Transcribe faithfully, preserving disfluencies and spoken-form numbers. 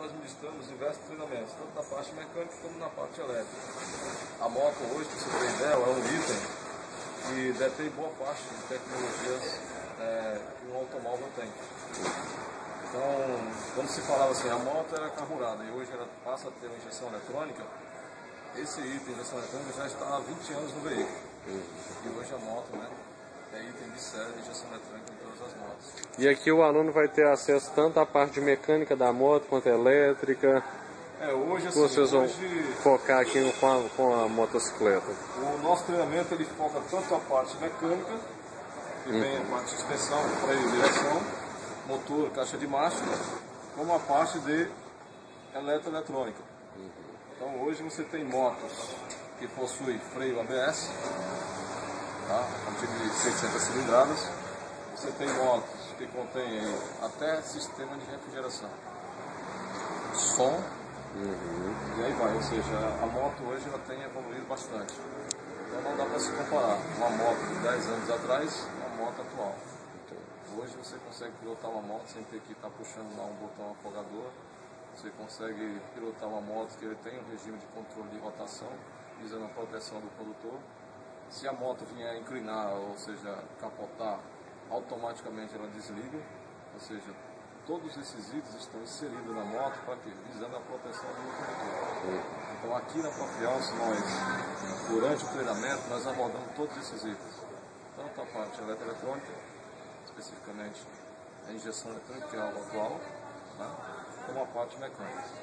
nós ministramos diversos treinamentos, tanto na parte mecânica como na parte elétrica. A moto hoje, para você ter ideia, é um item que detém boa parte de tecnologias é, que um automóvel tem. Então, quando se falava assim, a moto era carburada e hoje ela passa a ter uma injeção eletrônica, esse item de injeção eletrônica já está há vinte anos no veículo. E hoje a moto, né, é item de série de injeção eletrônica em todas as motos. E aqui o aluno vai ter acesso tanto à parte de mecânica da moto quanto à elétrica. É, hoje assim, Vocês vão hoje, focar aqui com a, com a motocicleta. o nosso treinamento ele foca tanto a parte mecânica, que uhum. vem a parte de suspensão, freio e direção, motor, caixa de marcha, como a parte de eletroeletrônica. Uhum. Então hoje você tem motos que possuem freio A B S, tá? A partir de seiscentas cilindradas. Você tem motos que contêm até sistema de refrigeração, som, uhum. E aí vai, ou seja, a moto hoje ela tem evoluído bastante. Então não dá para se comparar uma moto de dez anos atrás com uma moto atual. Hoje você consegue pilotar uma moto sem ter que estar puxando lá um botão afogador. Você consegue pilotar uma moto que ele tem um regime de controle de rotação, visando a proteção do condutor. Se a moto vier inclinar, ou seja, capotar, automaticamente ela desliga. Ou seja, todos esses itens estão inseridos na moto para quê? Visando a proteção do condutor. Então aqui na Confiança, nós, durante o treinamento, nós abordamos todos esses itens. Tanto a parte eletroeletrônica, especificamente a injeção eletrônica, que é algo atual, né? Como a parte mecânica.